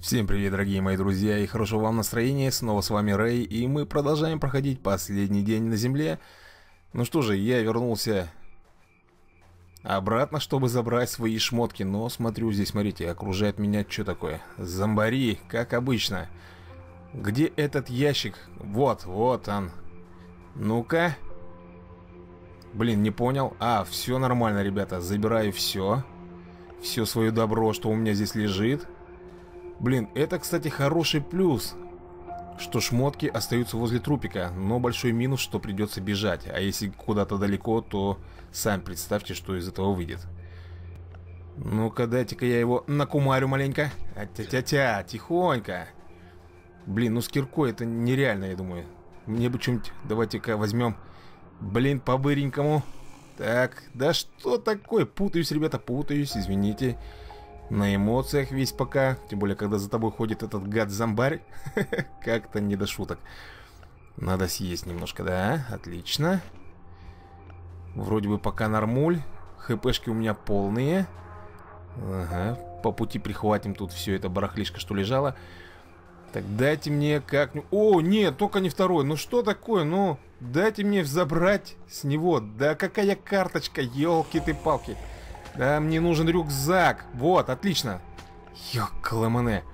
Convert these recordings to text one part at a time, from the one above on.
Всем привет, дорогие мои друзья, и хорошего вам настроения. Снова с вами Рэй, и мы продолжаем проходить последний день на земле. Ну что же, я вернулся обратно, чтобы забрать свои шмотки. Но смотрю, здесь, смотрите, окружает меня что такое? Зомбари, как обычно. Где этот ящик? Вот он. Ну-ка. Блин, не понял. А, все нормально, ребята, забираю все. Все свое добро, что у меня здесь лежит. Блин, это, кстати, хороший плюс, что шмотки остаются возле трупика, но большой минус, что придется бежать. А если куда-то далеко, то сами представьте, что из этого выйдет. Ну-ка, дайте-ка я его накумарю маленько. Тя-тя-тя, тихонько. Блин, ну с киркой это нереально, я думаю. Мне бы что-нибудь, давайте-ка возьмем. Блин, по-быренькому. Так, да что такое? Путаюсь, ребята, путаюсь, извините. На эмоциях весь пока. Тем более, когда за тобой ходит этот гад-зомбарь. Как-то не до шуток. Надо съесть немножко, да? Отлично. Вроде бы пока нормуль. ХПшки у меня полные. Ага. По пути прихватим тут все это барахлишко, что лежало. Так, дайте мне как-нибудь... О, нет, только не второй. Ну что такое? Ну, дайте мне забрать с него. Да какая карточка, елки ты палки. Да, мне нужен рюкзак. Вот, отлично. Ёкаламане.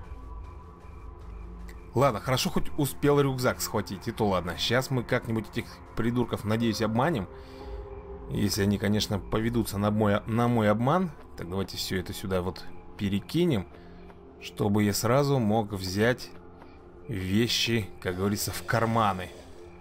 Ладно, хорошо хоть успел рюкзак схватить. И то ладно. Сейчас мы как-нибудь этих придурков, надеюсь, обманем. Если они, конечно, поведутся на мой обман. Так, давайте все это сюда вот перекинем. Чтобы я сразу мог взять вещи, как говорится, в карманы.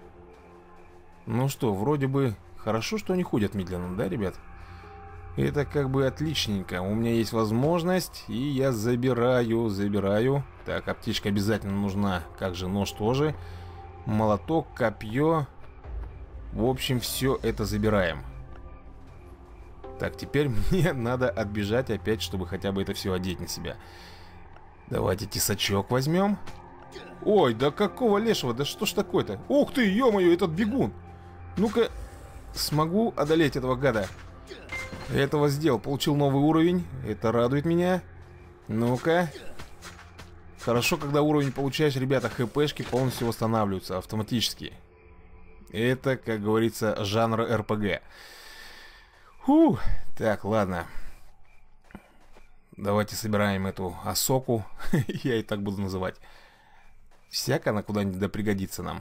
Ну что, вроде бы хорошо, что они ходят медленно, да, ребят? Это как бы отличненько. У меня есть возможность, и я забираю. Так, аптечка обязательно нужна. Как же, нож тоже. Молоток, копье. В общем, все это забираем. Так, теперь мне надо отбежать опять, чтобы хотя бы это все одеть на себя. Давайте тесачок возьмем. Ой, да какого лешего? Да что ж такое-то? Ух ты, ё-моё, этот бегун. Ну-ка, смогу одолеть этого гада? Этого сделал, получил новый уровень. Это радует меня. Ну-ка. Хорошо, когда уровень получаешь, ребята, хпшки полностью восстанавливаются автоматически. Это, как говорится, жанр РПГ. Фух. Так, ладно. Давайте собираем эту осоку. Я и так буду называть. Всяко она куда-нибудь да пригодится нам.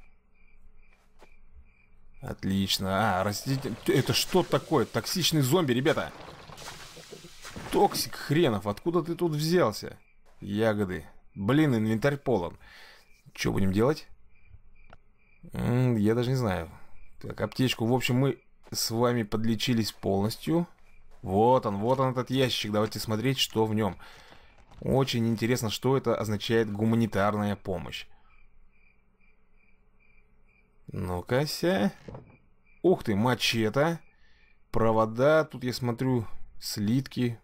Отлично. А, растительный... Это что такое? Токсичный зомби, ребята. Токсик хренов. Откуда ты тут взялся? Ягоды. Блин, инвентарь полон. Что будем делать? Я даже не знаю. Так, аптечку. В общем, мы с вами подлечились полностью. Вот он этот ящик. Давайте смотреть, что в нем. Очень интересно, что это означает гуманитарная помощь. Ну-ка-ся. Ух ты, мачете. Провода. Тут я смотрю слитки.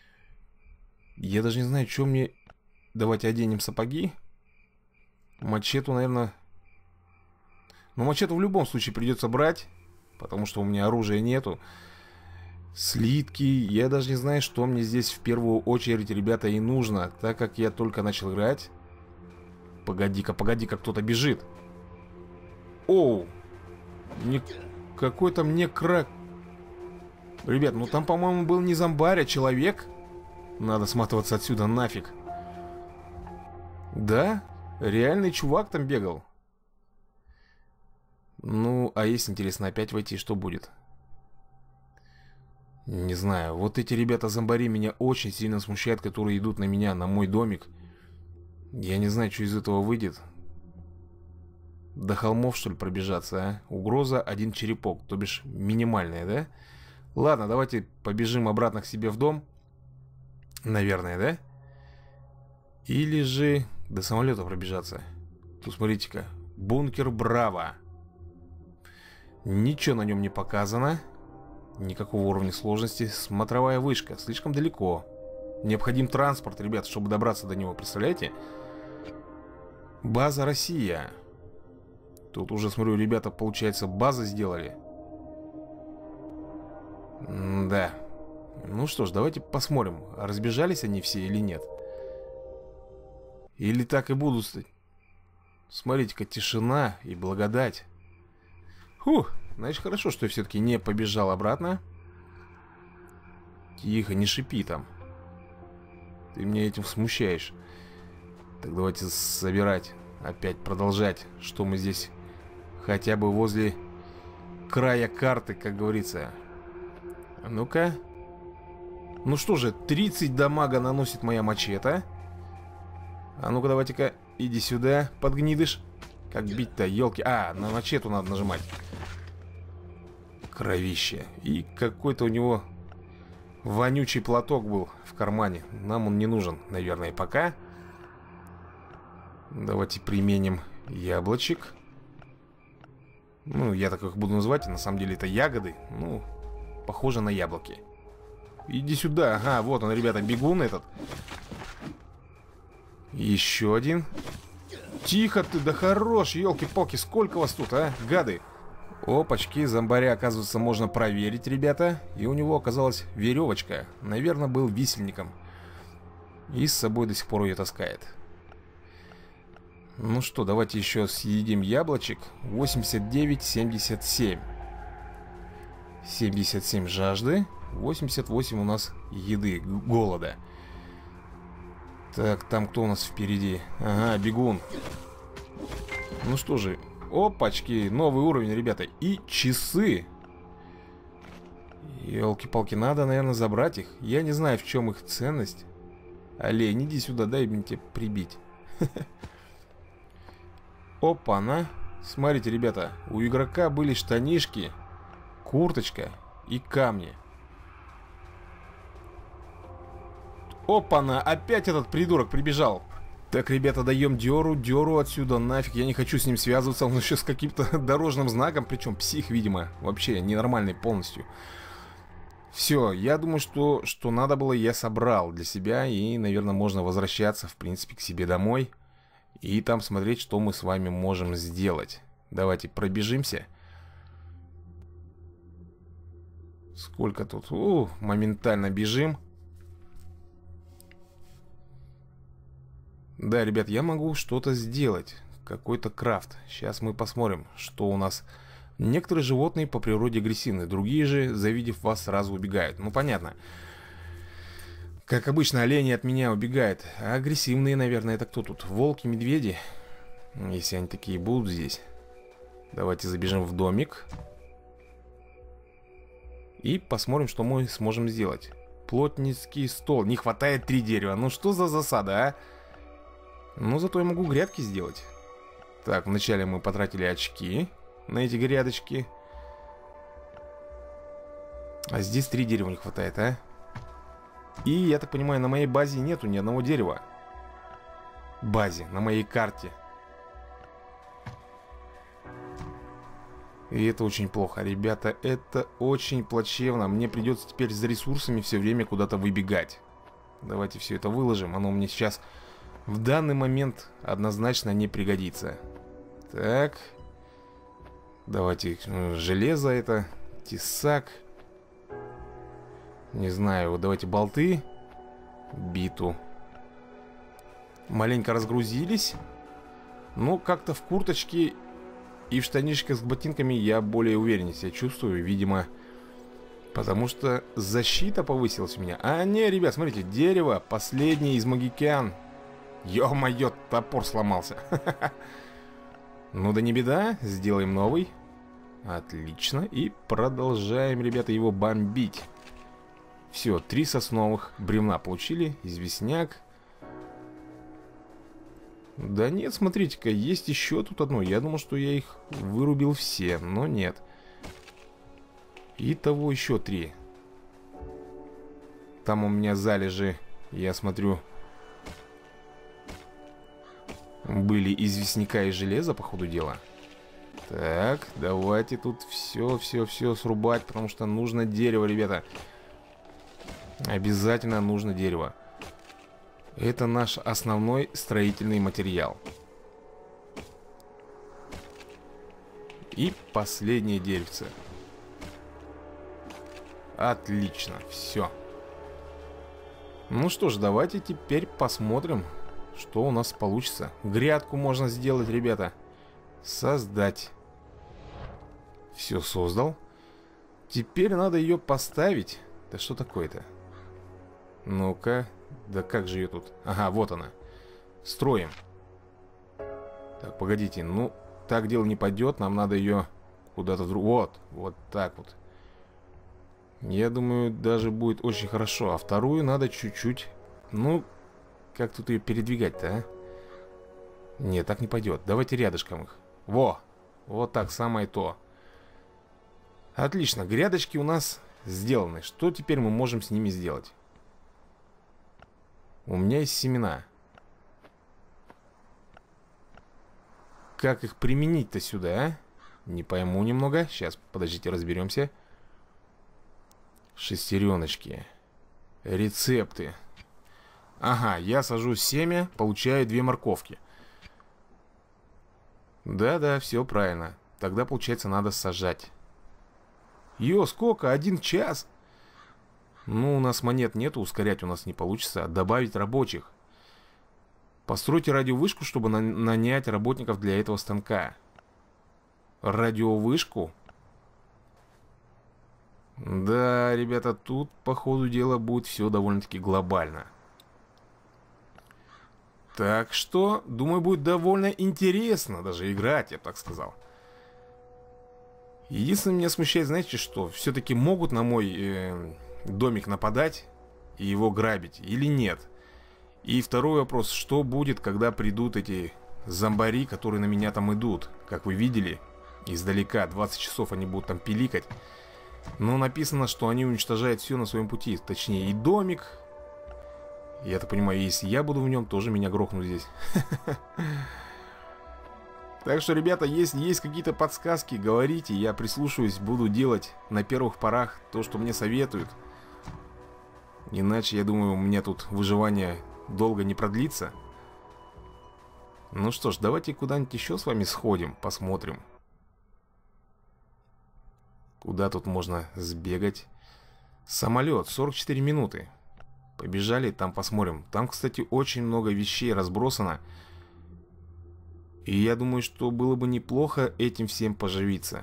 Я даже не знаю, что мне... Давайте оденем сапоги. Мачету, наверное... Ну, мачету в любом случае придется брать. Потому что у меня оружия нету. Слитки. Я даже не знаю, что мне здесь в первую очередь, ребята, и нужно. Так как я только начал играть. Погоди-ка, кто-то бежит. Оу. Какой-то мне крак. Ребят, ну там, по-моему, был не зомбарь, а человек. Надо сматываться отсюда нафиг. Да? Реальный чувак там бегал. Ну, а если, интересно, опять войти, что будет? Не знаю. Вот эти ребята-зомбари меня очень сильно смущают, которые идут на меня, на мой домик. Я не знаю, что из этого выйдет. До холмов, что ли, пробежаться, а? Угроза один черепок, то бишь минимальная, да? Ладно, давайте побежим обратно к себе в дом. Наверное, да? Или же до самолета пробежаться. Тут, смотрите-ка. Бункер Браво. Ничего на нем не показано. Никакого уровня сложности. Смотровая вышка. Слишком далеко. Необходим транспорт, ребят, чтобы добраться до него. Представляете? База Россия. Тут уже, смотрю, ребята, получается, базы сделали. Да. Ну что ж, давайте посмотрим, разбежались они все или нет. Или так и буду стать? Смотрите-ка, тишина и благодать. Фух, значит, хорошо, что я все-таки не побежал обратно. Тихо, не шипи там. Ты меня этим смущаешь. Так давайте собирать. Опять продолжать. Что мы здесь хотя бы возле края карты, как говорится. А ну-ка. Ну что же, 30 дамага наносит моя мачете. А ну-ка, давайте-ка, иди сюда, подгнидыш. Как бить-то, елки. А, на мачету надо нажимать. Кровище. И какой-то у него вонючий платок был в кармане. Нам он не нужен, наверное, пока. Давайте применим яблочек. Ну, я так их буду называть. На самом деле это ягоды. Ну, похоже на яблоки. Иди сюда. Ага, вот он, ребята, бегун этот. Еще один. Тихо ты, да хорош, елки-палки. Сколько вас тут, а, гады? Опачки, зомбаря, оказывается, можно проверить, ребята. И у него оказалась веревочка. Наверное, был висельником. И с собой до сих пор ее таскает. Ну что, давайте еще съедим яблочек. 89, 77. 77 жажды. 88 у нас еды, голода. Так, там кто у нас впереди? Ага, бегун. Ну что же, опачки, новый уровень, ребята. И часы. Елки-палки, надо, наверное, забрать их. Я не знаю, в чем их ценность. Олень, иди сюда, дай мне тебе прибить. Опа-на. Смотрите, ребята, у игрока были штанишки, курточка и камни. Опа-на, опять этот придурок прибежал. Так, ребята, даем Дёру отсюда нафиг. Я не хочу с ним связываться, он еще с каким-то дорожным знаком. Причем псих, видимо, вообще ненормальный полностью. Все, я думаю, что надо было, я собрал для себя. И, наверное, можно возвращаться, в принципе, к себе домой. И там смотреть, что мы с вами можем сделать. Давайте пробежимся. Сколько тут? Моментально бежим. Да, ребят, я могу что-то сделать. Какой-то крафт. Сейчас мы посмотрим, что у нас. Некоторые животные по природе агрессивны. Другие же, завидев вас, сразу убегают. Ну, понятно. Как обычно, олени от меня убегают. А агрессивные, наверное, это кто тут? Волки, медведи? Если они такие будут здесь. Давайте забежим в домик. И посмотрим, что мы сможем сделать. Плотницкий стол. Не хватает 3 дерева. Ну, что за засада, а? Ну, зато я могу грядки сделать. Так, вначале мы потратили очки на эти грядочки. А здесь 3 дерева не хватает, а? И, я так понимаю, на моей базе нету ни одного дерева. Базе, на моей карте. И это очень плохо, ребята. Это очень плачевно. Мне придется теперь за ресурсами все время куда-то выбегать. Давайте все это выложим. Оно мне сейчас в данный момент однозначно не пригодится. Так. Давайте железо это. Тесак. Не знаю, вот давайте болты. Биту. Маленько разгрузились. Но как-то в курточке и в штанишках с ботинками я более уверенно себя чувствую. Видимо, потому что защита повысилась у меня. А не, ребят, смотрите, дерево последнее из магикян. Ё-моё, топор сломался. Ну да не беда, сделаем новый. Отлично. И продолжаем, ребята, его бомбить. Все, 3 сосновых бревна получили. Известняк. Да нет, смотрите-ка, есть еще тут одно. Я думал, что я их вырубил все, но нет. Итого еще 3. Там у меня залежи, я смотрю, были известняка и железа, по ходу дела. Так, давайте тут все срубать, потому что нужно дерево, ребята. Обязательно нужно дерево. Это наш основной строительный материал. И последнее деревце. Отлично, все. Ну что ж, давайте теперь посмотрим, что у нас получится. Грядку можно сделать, ребята. Создать. Все создал. Теперь надо ее поставить. Да что такое-то? Ну-ка. Да как же ее тут? Ага, вот она. Строим. Так, погодите. Ну, так дело не пойдет. Нам надо ее куда-то вдруг... Вот. Вот так вот. Я думаю, даже будет очень хорошо. А вторую надо чуть-чуть... Ну, как тут ее передвигать-то, а? Нет, так не пойдет. Давайте рядышком их. Во! Вот так, самое то. Отлично, грядочки у нас сделаны. Что теперь мы можем с ними сделать? У меня есть семена. Как их применить-то сюда, а? Не пойму немного. Сейчас, подождите, разберемся. Шестереночки. Рецепты. Ага, я сажу семя, получаю 2 морковки. Да-да, все правильно. Тогда, получается, надо сажать. Ё, сколько? 1 час? Ну, у нас монет нету, ускорять у нас не получится. Добавить рабочих. Постройте радиовышку, чтобы нанять работников для этого станка. Радиовышку? Да, ребята, тут, по ходу дела, будет все довольно-таки глобально. Так что, думаю, будет довольно интересно даже играть, я бы так сказал. Единственное, меня смущает, знаете что? Все-таки могут на мой домик нападать и его грабить или нет? И второй вопрос, что будет, когда придут эти зомбари, которые на меня там идут? Как вы видели, издалека, 20 часов они будут там пиликать. Но написано, что они уничтожают все на своем пути. Точнее, и домик. Я так понимаю, если я буду в нем, тоже меня грохнут здесь. Так что, ребята, если есть какие-то подсказки, говорите, я прислушаюсь, буду делать на первых порах то, что мне советуют. Иначе, я думаю, у меня тут выживание долго не продлится. Ну что ж, давайте куда-нибудь еще с вами сходим, посмотрим. Куда тут можно сбегать? Самолет, 44 минуты. Побежали, там посмотрим. Там, кстати, очень много вещей разбросано. И я думаю, что было бы неплохо этим всем поживиться.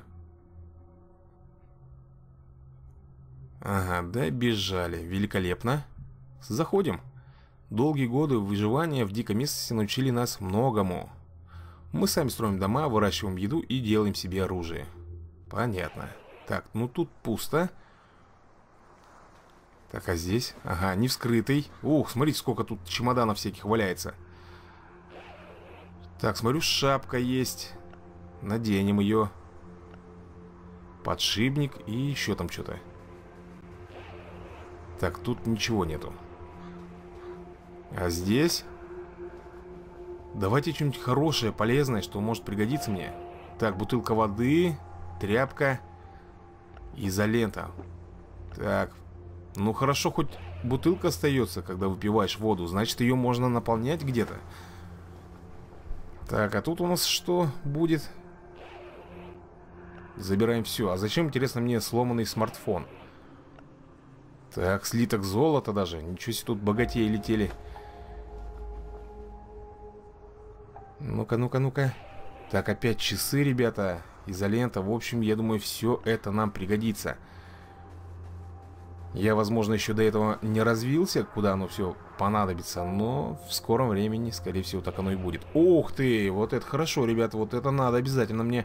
Ага, добежали. Великолепно. Заходим. Долгие годы выживания в дикой местности научили нас многому. Мы сами строим дома, выращиваем еду и делаем себе оружие. Понятно. Так, ну тут пусто. Так, а здесь? Ага, не вскрытый. Ух, смотрите, сколько тут чемоданов всяких валяется. Так, смотрю, шапка есть. Наденем ее. Подшипник и еще там что-то. Так, тут ничего нету. А здесь? Давайте что-нибудь хорошее, полезное, что может пригодиться мне. Так, бутылка воды, тряпка, изолента. Так, ну хорошо, хоть бутылка остается, когда выпиваешь воду. Значит, ее можно наполнять где-то. Так, а тут у нас что будет? Забираем все. А зачем, интересно, мне сломанный смартфон? Так, слиток золота даже. Ничего себе, тут богатеи летели. Ну-ка, ну-ка, ну-ка. Так, опять часы, ребята. Изолента. В общем, я думаю, все это нам пригодится. Я, возможно, еще до этого не развился, куда оно все понадобится. Но в скором времени, скорее всего, так оно и будет. Ух ты! Вот это хорошо, ребята. Вот это надо обязательно мне.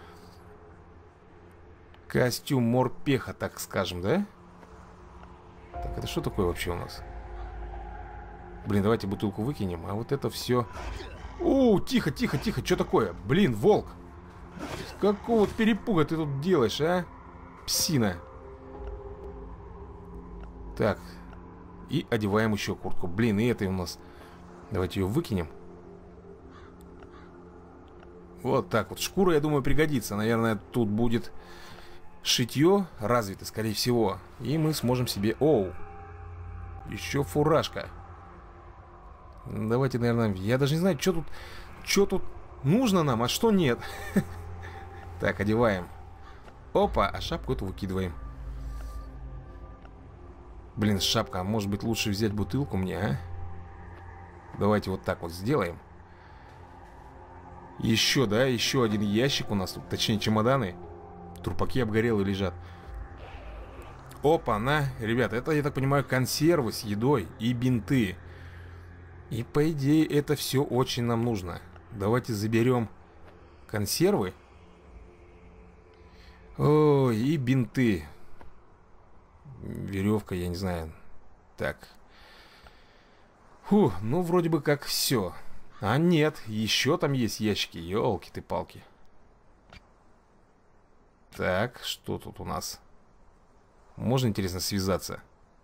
Костюм морпеха, так скажем, да? Так, это что такое вообще у нас? Блин, давайте бутылку выкинем. А вот это все... Тихо, тихо, тихо, что такое? Блин, волк! Какого перепуга ты тут делаешь, а? Псина. Так. И одеваем еще куртку. Блин, и это у нас... Давайте ее выкинем. Вот так вот. Шкура, я думаю, пригодится. Наверное, тут будет шитье развито, скорее всего. И мы сможем себе... Оу! Еще фуражка. Давайте, наверное... Я даже не знаю, что тут нужно нам, а что нет. Так, одеваем. Опа, а шапку эту выкидываем. Блин, шапка, а может быть лучше взять бутылку мне, а? Давайте вот так вот сделаем. Еще, да, еще один ящик у нас тут. Точнее, чемоданы. Трупаки обгорелые лежат. Опа-на. Ребята, это, я так понимаю, консервы с едой и бинты. И, по идее, это все очень нам нужно. Давайте заберем консервы. Ой, и бинты. Веревка, я не знаю. Так. Фу, ну вроде бы как все. А нет, еще там есть ящики. Ёлки ты палки. Так, что тут у нас? Можно, интересно, связаться?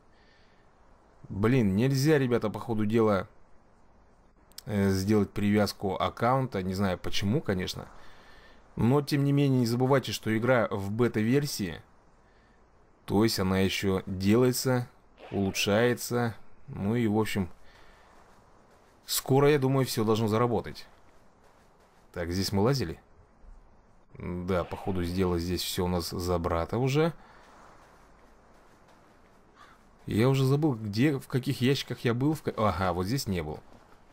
Блин, нельзя, ребята, по ходу дела сделать привязку аккаунта. Не знаю почему, конечно. Но, тем не менее, не забывайте, что игра в бета-версии. То есть она еще делается, улучшается. Ну и, в общем, скоро, я думаю, все должно заработать. Так, здесь мы лазили? Да, походу сделала здесь все у нас за брата уже. Я уже забыл, где, в каких ящиках я был. Ага, вот здесь не был.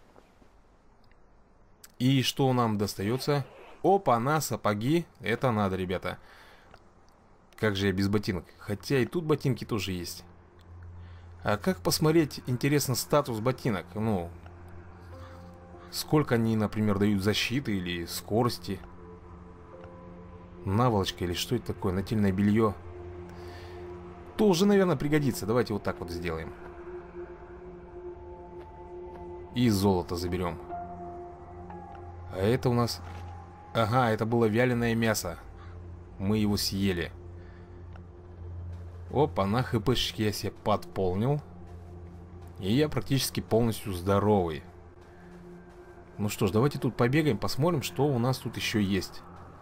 И что нам достается? Опа, на сапоги. Это надо, ребята. Как же я без ботинок? Хотя и тут ботинки тоже есть. А как посмотреть, интересно, статус ботинок? Ну, сколько они, например, дают защиты или скорости? Наволочка или что это такое? Нательное белье. Тоже, наверное, пригодится. Давайте вот так вот сделаем. И золото заберем. А это у нас... Ага, это было вяленое мясо. Мы его съели. Опа, на хпшки я себе подполнил. И я практически полностью здоровый. Ну что ж, давайте тут побегаем, посмотрим, что у нас тут еще есть.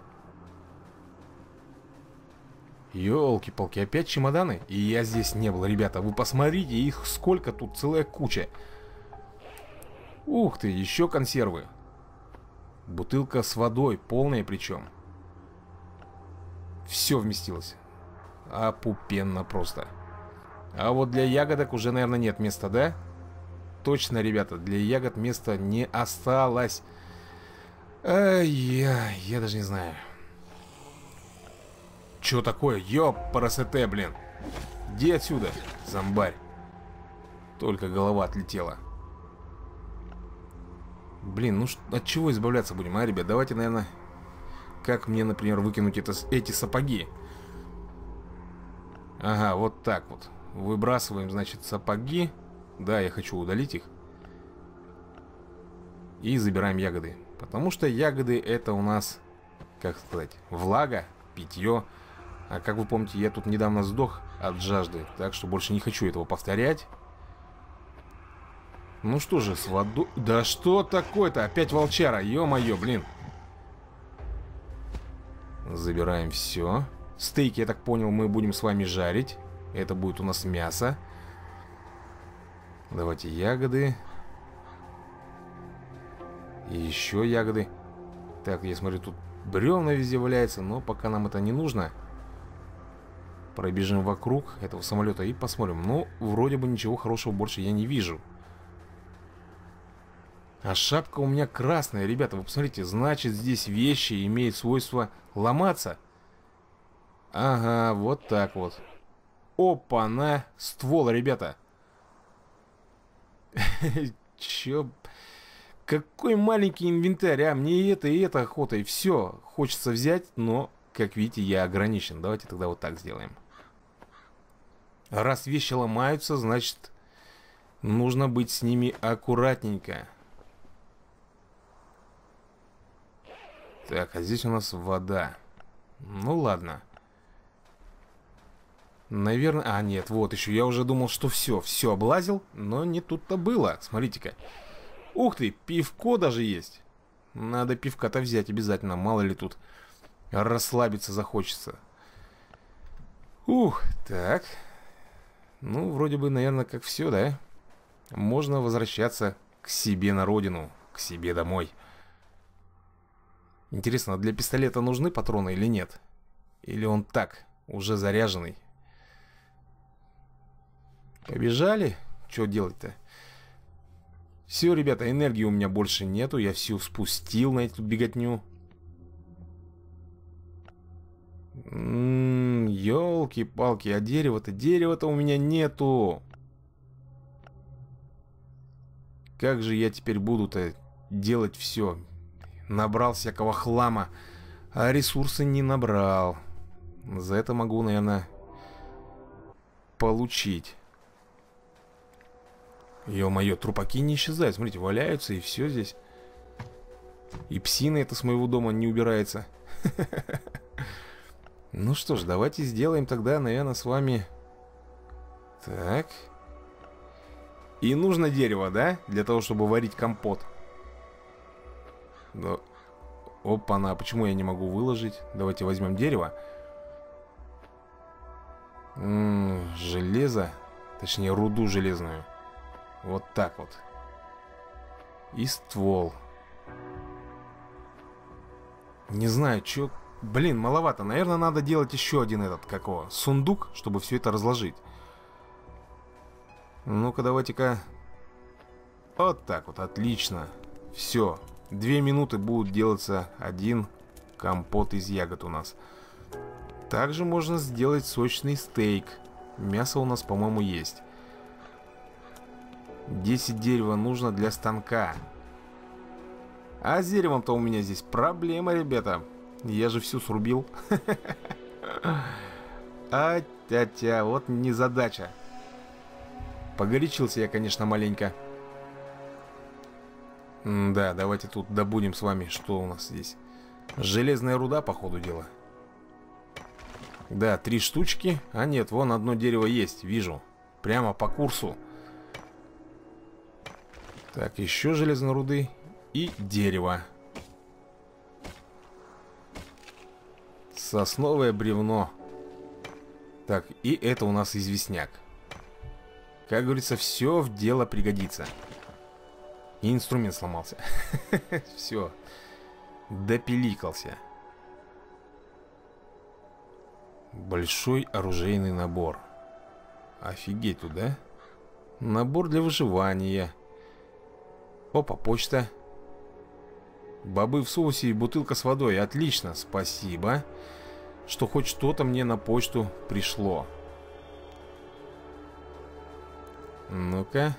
Ёлки-палки, опять чемоданы? И я здесь не был, ребята. Вы посмотрите, их сколько тут, целая куча. Ух ты, еще консервы. Бутылка с водой, полная причем. Все вместилось. Опупенно просто. А вот для ягодок уже, наверное, нет места, да? Точно, ребята, для ягод места не осталось. Я даже не знаю. Чё такое? Ёпарасете, блин. Иди отсюда, зомбарь. Только голова отлетела. Блин, ну от чего избавляться будем, а, ребят? Давайте, наверное, как мне, например, выкинуть эти сапоги? Ага, вот так вот. Выбрасываем, значит, сапоги. Да, я хочу удалить их. И забираем ягоды. Потому что ягоды это у нас, как сказать, влага, питье. А как вы помните, я тут недавно сдох от жажды. Так что больше не хочу этого повторять. Ну что же, с водой... Да что такое-то? Опять волчара, ё-моё, блин. Забираем все. Стейки, я так понял, мы будем с вами жарить. Это будет у нас мясо. Давайте ягоды. И еще ягоды. Так, я смотрю, тут бревна везде валяются, но пока нам это не нужно. Пробежим вокруг этого самолета и посмотрим. Ну, вроде бы ничего хорошего больше я не вижу. А шапка у меня красная, ребята, вы посмотрите. Значит, здесь вещи имеют свойство ломаться. Ага, вот так вот. Опа-на, ствол, ребята. Чё? Какой маленький инвентарь, а? Мне и это охота, и все. Хочется взять, но, как видите, я ограничен. Давайте тогда вот так сделаем. Раз вещи ломаются, значит, нужно быть с ними аккуратненько. Так, а здесь у нас вода. Ну ладно. Наверное... А, нет, вот еще. Я уже думал, что все облазил. Но не тут-то было. Смотрите-ка. Ух ты, пивко даже есть. Надо пивка-то взять обязательно. Мало ли тут расслабиться захочется. Ух, так. Ну, вроде бы, наверное, как все, да? Можно возвращаться к себе на родину. К себе домой. Интересно, а для пистолета нужны патроны или нет? Или он так, уже заряженный? Побежали? Что делать-то? Все, ребята, энергии у меня больше нету. Я всю спустил на эту беготню. Ёлки-палки, а дерева-то у меня нету. Как же я теперь буду-то делать все? Набрал всякого хлама, а ресурсы не набрал. За это могу, наверное, получить. Ё-моё, трупаки не исчезают. Смотрите, валяются и все здесь. И псина это с моего дома не убирается. Ну что ж, давайте сделаем тогда, наверное, с вами... Так. И нужно дерево, да? Для того, чтобы варить компот. Да. Опа-на, а почему я не могу выложить? Давайте возьмем дерево. Железо. Точнее, руду железную. Вот так вот. И ствол. Не знаю, что... Блин, маловато. Наверное, надо делать еще один этот, как его, сундук, чтобы все это разложить. Ну-ка, давайте-ка. Вот так вот, отлично. Все. 2 минуты будет делаться один компот из ягод у нас. Также можно сделать сочный стейк. Мясо у нас, по-моему, есть. 10 дерева нужно для станка. А с деревом-то у меня здесь проблема, ребята. Я же всю срубил. А-тя-тя, вот незадача. Погорячился я, конечно, маленько. Да, давайте тут добудем с вами, что у нас здесь. Железная руда, по ходу дела. Да, 3 штучки. А нет, вон одно дерево есть, вижу. Прямо по курсу. Так, еще железной руды и дерево. Сосновое бревно. Так, и это у нас известняк. Как говорится, все в дело пригодится. И инструмент сломался. Все. Допиликался. Большой оружейный набор. Офигеть тут, да? Набор для выживания. Опа, почта. Бобы в соусе и бутылка с водой. Отлично, спасибо, что хоть что-то мне на почту пришло. Ну-ка.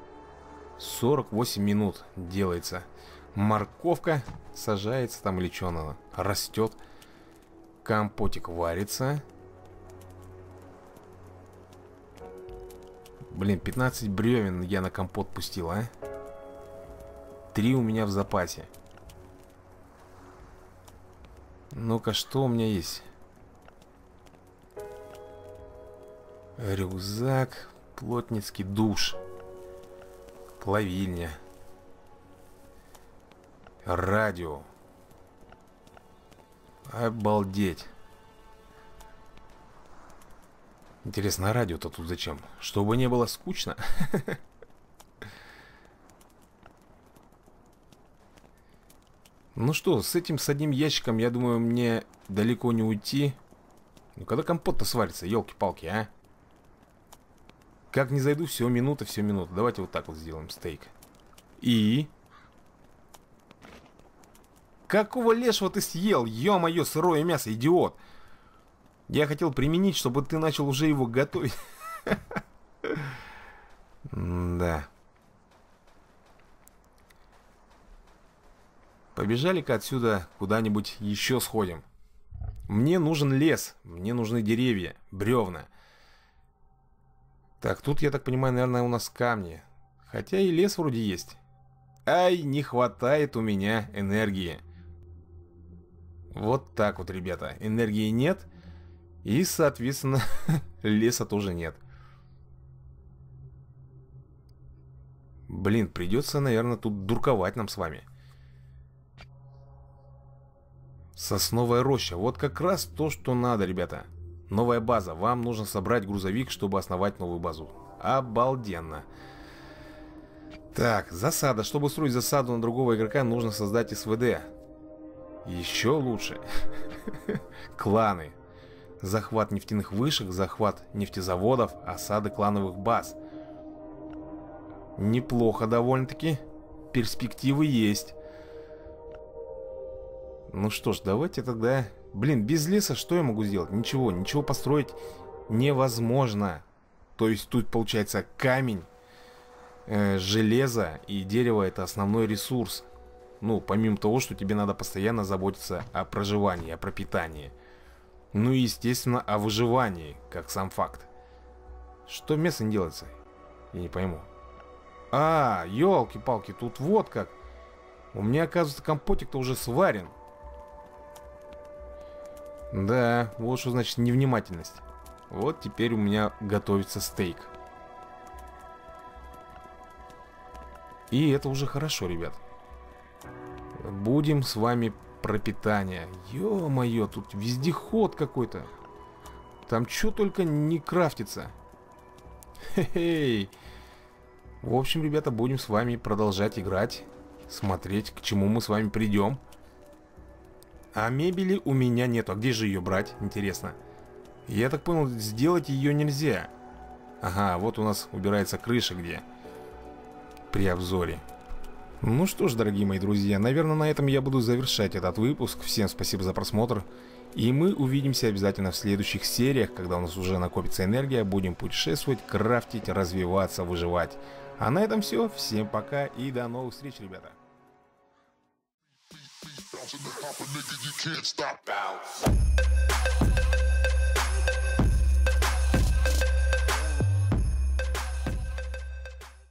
48 минут делается. Морковка сажается там или что она растет. Компотик варится. Блин, 15 бревен я на компот пустил, а? 3 у меня в запасе. Ну-ка, что у меня есть? Рюкзак, плотницкий душ, плавильня, радио. Обалдеть. Интересно, а радио-то тут зачем? Чтобы не было скучно? Ну что, с одним ящиком, я думаю, мне далеко не уйти. Ну когда компот-то сварится, елки-палки, а? Как не зайду, все минута, все минута. Давайте вот так вот сделаем стейк. И... Какого лешего ты съел? Ё-моё, сырое мясо, идиот! Я хотел применить, чтобы ты начал уже его готовить. Да. Побежали-ка отсюда куда-нибудь еще сходим. Мне нужен лес, мне нужны деревья, бревна. Так, тут, я так понимаю, наверное, у нас камни. Хотя и лес вроде есть. Ай, не хватает у меня энергии. Вот так вот, ребята. Энергии нет. И, соответственно, леса тоже нет. Блин, придется, наверное, тут дурковать нам с вами. Сосновая роща. Вот как раз то, что надо, ребята. Новая база. Вам нужно собрать грузовик, чтобы основать новую базу. Обалденно. Так, засада. Чтобы строить засаду на другого игрока, нужно создать СВД. Еще лучше. Кланы. Захват нефтяных вышек, захват нефтезаводов, осады клановых баз. Неплохо довольно-таки. Перспективы есть. Ну что ж, давайте тогда... Блин, без леса что я могу сделать? Ничего, ничего построить невозможно. То есть тут получается камень, железо и дерево — это основной ресурс. Ну, помимо того, что тебе надо постоянно заботиться о проживании, о пропитании. Ну и, естественно, о выживании, как сам факт. Что вместо не делается? Я не пойму. А, елки-палки, тут вот как. У меня, оказывается, компотик-то уже сварен. Да, вот что значит невнимательность. Вот теперь у меня готовится стейк. И это уже хорошо, ребят. Будем с вами пропитание. Ё-моё, тут вездеход какой-то. Там что только не крафтится. Хе-хей. В общем, ребята, будем с вами продолжать играть. Смотреть, к чему мы с вами придем. А мебели у меня нету. А где же ее брать? Интересно. Я так понял, сделать ее нельзя. Ага, вот у нас убирается крыша где. При обзоре. Ну что ж, дорогие мои друзья, наверное, на этом я буду завершать этот выпуск. Всем спасибо за просмотр. И мы увидимся обязательно в следующих сериях, когда у нас уже накопится энергия. Будем путешествовать, крафтить, развиваться, выживать. А на этом все. Всем пока и до новых встреч, ребята. Bounce in the pop a nigga, you can't stop. Bounce.